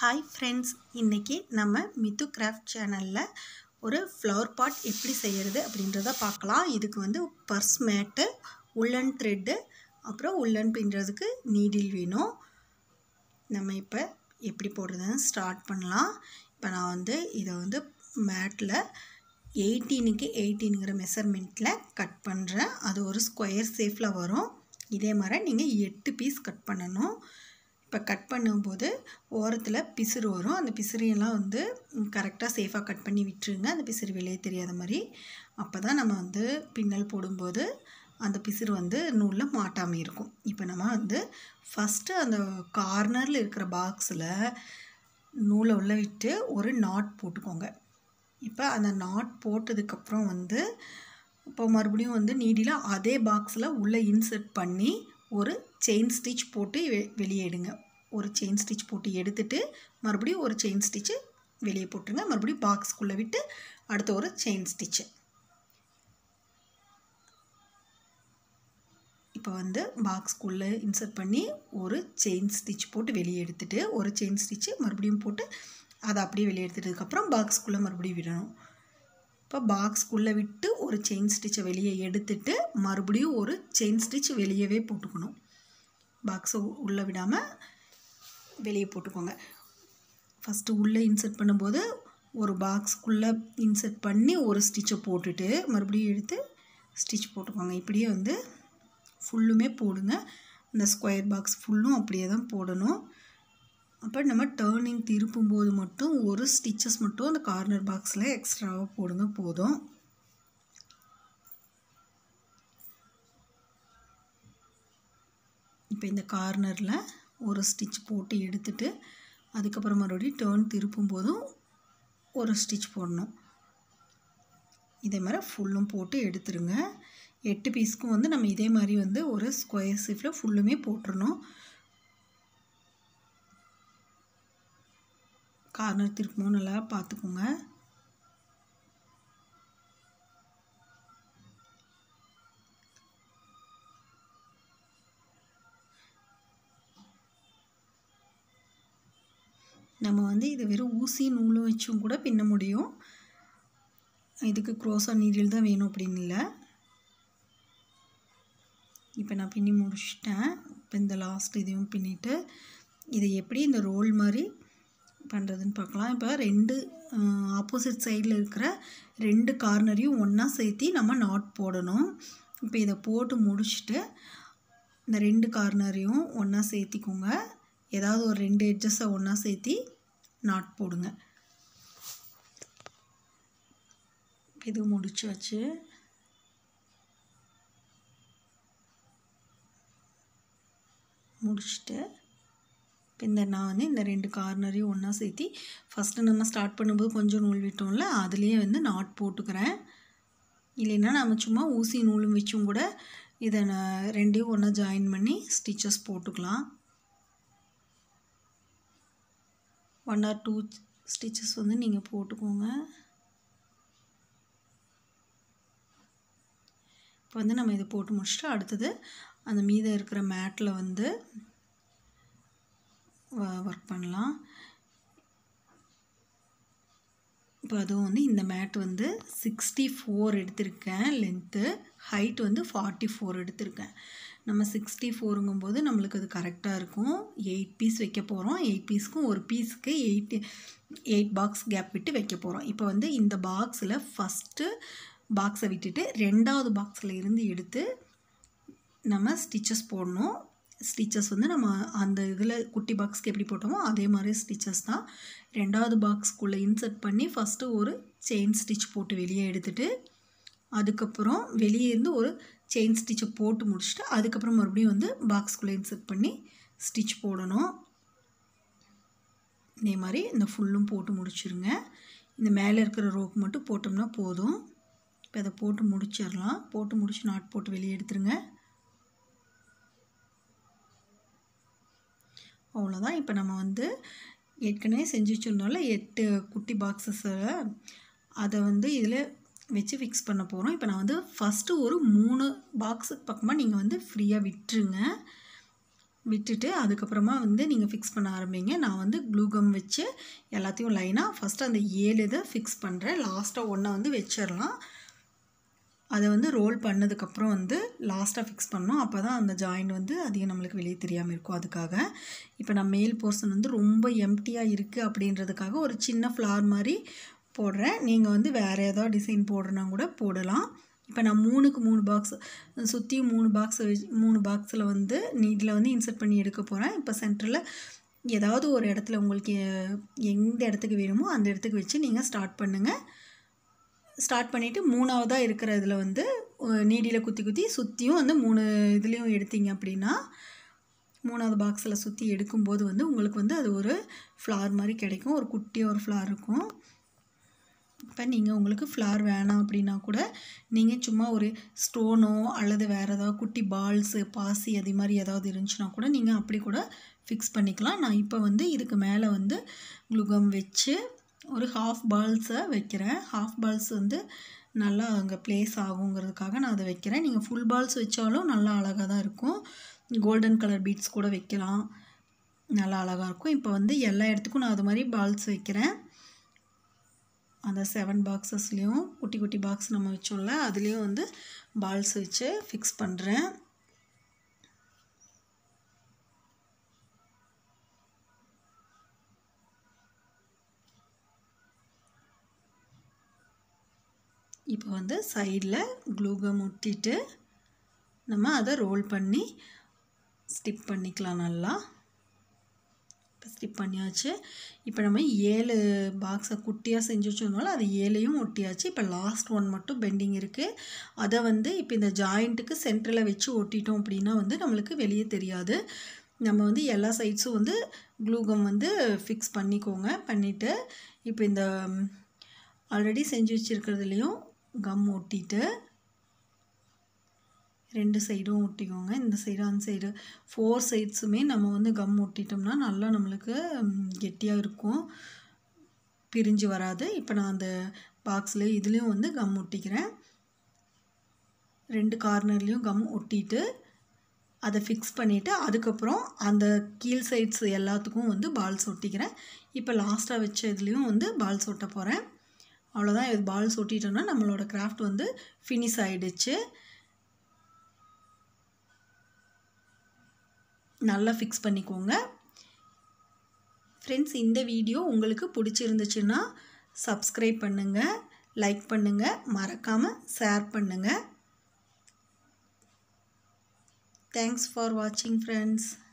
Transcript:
Hi friends, இன்றைக்கி நம்ம Mithu craft சேனலில் ஒரு ஃப்ளவர் பாட் எப்படி செய்கிறது அப்படின்றத பார்க்கலாம். இதுக்கு வந்து பர்ஸ் மேட்டு, உள்ளன் த்ரெட்டு, அப்புறம் உள்ளன் பின்னுறதுக்கு நீடில் வேணும். நம்ம இப்போ எப்படி போடுறதுன்னு ஸ்டார்ட் பண்ணலாம். இப்போ நான் வந்து இதை வந்து மேட்டில் 18க்கு 18ங்கிற மெஷர்மெண்ட்டில் கட் பண்ணுறேன். அது ஒரு ஸ்கொயர் ஷேப்பில் வரும். இதே மாதிரி நீங்கள் 8 பீஸ் கட் பண்ணணும். இப்போ கட் பண்ணும்போது ஓரத்தில் பிசுறு வரும். அந்த பிசுறையெல்லாம் வந்து கரெக்டாக சேஃபாக கட் பண்ணி விட்டுருங்க, அந்த பிசுறு வெளியே தெரியாத மாதிரி. அப்போ தான் நம்ம வந்து பின்னல் போடும்போது அந்த பிசுறு வந்து நூலில் மாட்டாமல் இருக்கும். இப்போ நம்ம வந்து ஃபஸ்ட்டு அந்த கார்னரில் இருக்கிற பாக்ஸில் நூலை உள்ள விட்டு ஒரு நாட் போட்டுக்கோங்க. இப்போ அந்த நாட் போட்டதுக்கப்புறம் வந்து இப்போ மறுபடியும் வந்து நீடில் அதே பாக்ஸில் உள்ளே இன்சர்ட் பண்ணி ஒரு செயின் ஸ்டிச் போட்டு வெளியே எடுங்க. ஒரு செயின் ஸ்டிச் போட்டு எடுத்துட்டு மறுபடியும் ஒரு செயின் ஸ்டிச்சு வெளியே போட்டுருங்க. மறுபடியும் பாக்ஸ்க்குள்ளே விட்டு அடுத்த ஒரு செயின் ஸ்டிச்சு. இப்போ வந்து பாக்ஸ்க்குள்ளே இன்சர்ட் பண்ணி ஒரு செயின் ஸ்டிச் போட்டு வெளியே எடுத்துட்டு ஒரு செயின் ஸ்டிச்சு மறுபடியும் போட்டு அதை அப்படியே வெளியே எடுத்துட்டதுக்கப்புறம் பாக்ஸ்க்குள்ளே மறுபடியும் விடணும். இப்போ பாக்ஸ்க்குள்ளே விட்டு ஒரு செயின் ஸ்டிச்சை வெளியே எடுத்துட்டு மறுபடியும் ஒரு செயின் ஸ்டிச் வெளியவே போட்டுக்கணும். பாக்ஸை உள்ளே விடாமல் வெளியே போட்டுக்கோங்க. ஃபஸ்ட்டு உள்ளே இன்சர்ட் பண்ணும்போது ஒரு பாக்ஸ்க்குள்ளே இன்சர்ட் பண்ணி ஒரு ஸ்டிச்சை போட்டுட்டு மறுபடியும் எடுத்து ஸ்டிச் போட்டுக்கோங்க. இப்படியே வந்து ஃபுல்லுமே போடுங்க. இந்த ஸ்கொயர் பாக்ஸ் ஃபுல்லும் அப்படியே தான் போடணும். அப்போ நம்ம டேர்னிங் திருப்பும்போது மட்டும் ஒரு ஸ்டிச்சஸ் மட்டும் அந்த கார்னர் பாக்ஸில் எக்ஸ்ட்ராவாக போடுங்க, போதும். இப்போ இந்த கார்னரில் ஒரு ஸ்டிச் போட்டு எடுத்துட்டு அதுக்கப்புறம் மறுபடியும் டேர்ன் திருப்பும் போதும் ஒரு ஸ்டிச் போடணும். இதே மாதிரி ஃபுல்லும் போட்டு எடுத்துருங்க. 8 பீஸ்க்கும் வந்து நம்ம இதே மாதிரி வந்து ஒரு ஸ்கொயர் ஷேப்பில் ஃபுல்லுமே போட்டுடணும். கார்னர் திருப்பமும் நல்லா பார்த்துக்கோங்க. நம்ம வந்து இது வெறும் ஊசி நூலும் வச்சும் கூட பின்ன முடியும். இதுக்கு க்ரோஸா நீடில் தான் வேணும் அப்படின்னு இல்லை. இப்போ நான் பின்னி முடிச்சிட்டேன். இப்போ இந்த லாஸ்ட் இதையும் பின்னிட்டு இதை எப்படி இந்த ரோல் மாதிரி பண்ணுறதுன்னு பார்க்கலாம். இப்போ 2 ஆப்போசிட் சைடில் இருக்கிற 2 கார்னரையும் ஒன்றா சேர்த்தி நம்ம நாட் போடணும். இப்போ இதை போட்டு முடிச்சுட்டு இந்த 2 கார்னரையும் ஒன்றா சேர்த்திக்கோங்க. ஏதாவது ஒரு 2 எட்ஜஸை ஒன்றா சேர்த்தி நாட் போடுங்க. இது முடிச்சாச்சு. முடிச்சுட்டு இப்போ நான் வந்து இந்த 2 கார்னரையும் ஒன்றா சேர்த்தி ஃபஸ்ட்டு நம்ம ஸ்டார்ட் பண்ணும்போது கொஞ்சம் நூல் விட்டோம்ல, அதுலேயே வந்து நாட் போட்டுக்கிறேன். இல்லைன்னா நம்ம சும்மா ஊசி நூலும் வச்சும் கூட இதை நான் 2யும் ஒன்றா ஜாயின் பண்ணி ஸ்டிச்சஸ் போட்டுக்கலாம். 1 or 2 ஸ்டிச்சஸ் வந்து நீங்கள் போட்டுக்கோங்க. இப்போ வந்து நம்ம இதை போட்டு முடிச்சுட்டு அடுத்தது அந்த மீதம் இருக்கிற மேட்டில் வந்து ஒர்க் பண்ணலாம். இப்போ அதுவும் வந்து இந்த மேட் வந்து 64 எடுத்திருக்கேன் லென்த்து, ஹைட் வந்து 44 எடுத்திருக்கேன். நம்ம 64ங்கும்போது நம்மளுக்கு அது கரெக்டாக இருக்கும். 8 பீஸ் வைக்க போகிறோம். 8 பீஸ்க்கும் ஒரு பீஸுக்கு 8 பாக்ஸ் கேப் விட்டு வைக்க போகிறோம். இப்போ வந்து இந்த பாக்ஸில் ஃபஸ்ட்டு பாக்ஸை விட்டுட்டு 2வது பாக்ஸில் இருந்து எடுத்து நம்ம ஸ்டிச்சஸ் போடணும். ஸ்டிச்சஸ் வந்து நம்ம அந்த இதில் குட்டி பாக்ஸ்க்கு எப்படி போட்டோமோ அதே மாதிரி ஸ்டிச்சஸ் தான். 2வது பாக்ஸ்க்குள்ளே இன்சர்ட் பண்ணி ஃபஸ்ட்டு ஒரு செயின் ஸ்டிச் போட்டு வெளியே எடுத்துட்டு அதுக்கப்புறம் வெளியே இருந்து ஒரு செயின் ஸ்டிச்சை போட்டு முடிச்சுட்டு அதுக்கப்புறம் மறுபடியும் வந்து பாக்ஸ்க்குள்ளே இன்சர்ட் பண்ணி ஸ்டிச் போடணும். இதே மாதிரி இந்த ஃபுல்லும் போட்டு முடிச்சிருங்க. இந்த மேலே இருக்கிற ரோக்கு மட்டும் போட்டோம்னா போதும். இப்போ அதை போட்டு முடிச்சிடலாம். போட்டு முடிச்சு நாட் போட்டு வெளியே எடுத்துருங்க. அவ்வளோதான். இப்போ நம்ம வந்து ஏற்கனவே செஞ்சு வச்சுருந்தோம்ல 8 குட்டி பாக்ஸஸை அதை வந்து இதில் வச்சு ஃபிக்ஸ் பண்ண போகிறோம். இப்போ நான் வந்து ஃபஸ்ட்டு ஒரு 3 பாக்ஸுக்கு பக்கமாக நீங்கள் வந்து ஃப்ரீயாக விட்டுருங்க. விட்டுட்டு அதுக்கப்புறமா வந்து நீங்கள் ஃபிக்ஸ் பண்ண ஆரம்பிங்க. நான் வந்து க்ளூ கம் வச்சு எல்லாத்தையும் லைனாக ஃபஸ்ட்டு அந்த 7 இதை ஃபிக்ஸ் பண்ணுறேன். லாஸ்ட்டாக ஒன்றை வந்து வச்சிடலாம். அதை வந்து ரோல் பண்ணதுக்கப்புறம் வந்து லாஸ்ட்டாக ஃபிக்ஸ் பண்ணோம். அப்போ தான் அந்த ஜாயிண்ட் வந்து அதிகம் நம்மளுக்கு வெளியே தெரியாமல் இருக்கும். அதுக்காக இப்போ நான் மேல் போர்ஷன் வந்து ரொம்ப எம்டியாக இருக்குது அப்படின்றதுக்காக ஒரு சின்ன ஃப்ளார் மாதிரி போடுறேன். நீங்கள் வந்து வேறு ஏதாவது டிசைன் போடுறனா கூட போடலாம். இப்போ நான் 3க்கு 3 பாக்ஸ் சுற்றியும் 3 பாக்ஸில் வந்து நீடில் வந்து இன்சர்ட் பண்ணி எடுக்க போகிறேன். இப்போ சென்டரில் ஏதாவது ஒரு இடத்துல உங்களுக்கு எந்த இடத்துக்கு வேணுமோ அந்த இடத்துக்கு வச்சு நீங்கள் ஸ்டார்ட் பண்ணுங்கள். ஸ்டார்ட் பண்ணிவிட்டு 3ஆவதாக இருக்கிற இதில் வந்து நீடியில் குத்தி சுற்றியும் வந்து 3 இதுலேயும் எடுத்தீங்க அப்படின்னா 3ஆவது பாக்ஸில் சுற்றி எடுக்கும்போது வந்து உங்களுக்கு வந்து அது ஒரு ஃப்ளார் மாதிரி கிடைக்கும். ஒரு குட்டியாக ஒரு ஃப்ளார் இருக்கும். இப்போ நீங்கள் உங்களுக்கு ஃப்ளார் வேணாம் அப்படின்னா கூட நீங்கள் சும்மா ஒரு ஸ்டோனோ அல்லது வேறு ஏதாவது குட்டி பால்ஸு பாசி அது மாதிரி ஏதாவது இருந்துச்சுன்னா கூட நீங்கள் அப்படி கூட ஃபிக்ஸ் பண்ணிக்கலாம். நான் இப்போ வந்து இதுக்கு மேலே வந்து க்ளூகம் வச்சு ஒரு ஹாஃப் பால்ஸை வைக்கிறேன். ஹாஃப் பால்ஸ் வந்து நல்லா அங்கே ப்ளேஸ் ஆகுங்கிறதுக்காக நான் அதை வைக்கிறேன். நீங்கள் ஃபுல் பால்ஸ் வச்சாலும் நல்லா அழகாக தான் இருக்கும். கோல்டன் கலர் பீட்ஸ் கூட வைக்கலாம், நல்லா அழகாக இருக்கும். இப்போ வந்து எல்லா இடத்துக்கும் நான் அது மாதிரி பால்ஸ் வைக்கிறேன். அந்த 7 பாக்ஸஸ்லேயும் குட்டி குட்டி பாக்ஸ் நம்ம வச்சோம்ல அதுலேயும் வந்து பால்ஸ் வச்சு ஃபிக்ஸ் பண்ணுறேன். இப்போ வந்து சைடில் க்ளூகம் ஒட்டிட்டு நம்ம அதை ரோல் பண்ணி ஸ்டிப் பண்ணிக்கலாம். நல்லா இப்போ ஸ்டிப் பண்ணியாச்சு. இப்போ நம்ம 7 பாக்ஸை குட்டியாக செஞ்சு வச்சோம்னால அது 7ஐயும் ஒட்டியாச்சு. இப்போ லாஸ்ட் ஒன் மட்டும் பெண்டிங் இருக்குது. அதை வந்து இப்போ இந்த ஜாயிண்ட்டுக்கு சென்டரில் வச்சு ஒட்டிட்டோம் அப்படின்னா வந்து நம்மளுக்கு வெளியே தெரியாது. நம்ம வந்து எல்லா சைட்ஸும் வந்து க்ளூகம் வந்து ஃபிக்ஸ் பண்ணிக்கோங்க. பண்ணிவிட்டு இப்போ இந்த ஆல்ரெடி செஞ்சு வச்சுருக்கிறதுலையும் கம் ஒட்டிட்டு 2 சைடும் ஒட்டிக்கோங்க. இந்த சைடு அந்த சைடு 4 சைட்ஸுமே நம்ம வந்து கம் ஒட்டிட்டோம்னா நல்லா நம்மளுக்கு கெட்டியாக இருக்கும், பிரிஞ்சு வராது. இப்போ நான் அந்த பாக்ஸில் இதுலேயும் வந்து கம் ஒட்டிக்கிறேன். 2 கார்னர்லேயும் கம் ஒட்டிட்டு அதை ஃபிக்ஸ் பண்ணிவிட்டு அதுக்கப்புறம் அந்த கீழ் சைட்ஸ் எல்லாத்துக்கும் வந்து பால்ஸ் ஒட்டிக்கிறேன். இப்போ லாஸ்ட்டாக வச்ச இதுலேயும் வந்து பால்ஸ் ஒட்ட போகிறேன். அவ்வளோதான். இது பால்ஸ் ஒட்டிட்டோன்னா நம்மளோட கிராஃப்ட் வந்து ஃபினிஷ் ஆகிடுச்சு. நல்லா ஃபிக்ஸ் பண்ணிக்கோங்க. ஃப்ரெண்ட்ஸ், இந்த வீடியோ உங்களுக்கு பிடிச்சிருந்துச்சுன்னா சப்ஸ்கிரைப் பண்ணுங்கள், லைக் பண்ணுங்கள், மறக்காமல் ஷேர் பண்ணுங்கள். தேங்க்ஸ் ஃபார் வாட்சிங் ஃப்ரெண்ட்ஸ்.